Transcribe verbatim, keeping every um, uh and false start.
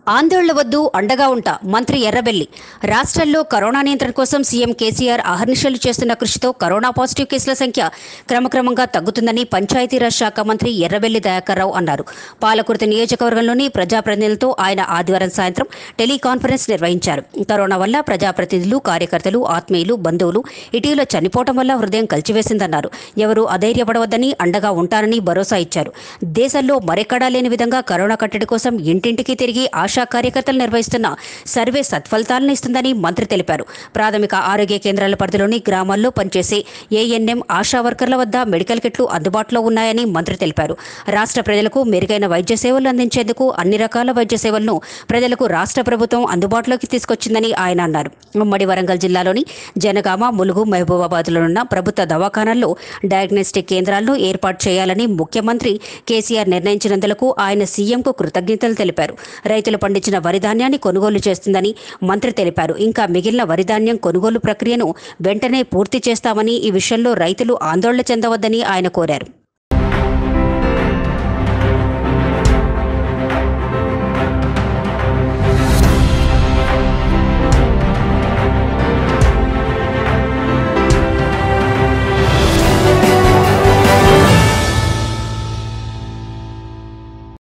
ఆందోళన వద్దు, అండగా ఉంటా మంత్రి ఎర్రబెల్లి. రాష్ట్రంలో కరోనా నియంత్రణ కోసం సీఎం కేసీఆర్ అహర్నిశలు చేస్తున్న కృషితో కరోనా పాజిటివ్ కేసుల సంఖ్య క్రమక్రమంగా తగ్గుతుందని పంచాయతీరాజ్ శాఖ మంత్రి ఎర్రబెల్లి దయాకర్రావు అన్నారు. పాలకుర్తి నియోజకవర్గంలోని ప్రజాప్రతినిధులతో ఆయన ఆదివారం సాయంత్రం టెలికాన్ఫరెన్స్ నిర్వహించారు. కరోనా వల్ల ప్రజాప్రతినిధులు, కార్యకర్తలు, ఆత్మీయులు, బంధువులు ఇటీవల చనిపోవడం వల్ల హృదయం కలిచివేసిందన్నారు. ఎవరూ అధైర్యపడవద్దని, అండగా ఉంటారని భరోసా ఇచ్చారు. దేశంలో మరెక్కడా లేని విధంగా కరోనా కట్టడి కోసం ఇంటింటికి తిరిగి ఆశా కార్యకర్తలు నిర్వహిస్తున్న సర్వే సత్ఫలితాలను ఇస్తుందని మంత్రి తెలిపారు. ప్రాథమిక ఆరోగ్య కేంద్రాల పరిధిలోని గ్రామాల్లో పనిచేసే ఏఎన్ఎం, ఆశా వర్కర్ల వద్ద మెడికల్ కిట్లు అందుబాటులో ఉన్నాయని మంత్రి తెలిపారు. రాష్ట్ర ప్రజలకు మెరుగైన వైద్య సేవలు అందించేందుకు అన్ని రకాల వైద్య సేవలను ప్రజలకు రాష్ట్ర ప్రభుత్వం అందుబాటులోకి తీసుకొచ్చిందని ఆయన అన్నారు. ఉమ్మడి వరంగల్ జిల్లాలోని జనగామ, ములుగు, మహబూబాబాద్లోనున్న ప్రభుత్వ దవాఖానాల్లో డయాగ్నోస్టిక్ కేంద్రాలను ఏర్పాటు చేయాలని ముఖ్యమంత్రి కేసీఆర్ నిర్ణయించినందుకు ఆయన సీఎంకు కృతజ్ఞతలు తెలిపారు. రైతులు పండించిన వరి ధాన్యాన్ని కొనుగోలు చేస్తుందని మంత్రి తెలిపారు. ఇంకా మిగిలిన వరి ధాన్యం కొనుగోలు ప్రక్రియను వెంటనే పూర్తి చేస్తామని, ఈ విషయంలో రైతులు ఆందోళన చెందవద్దని ఆయన కోరారు.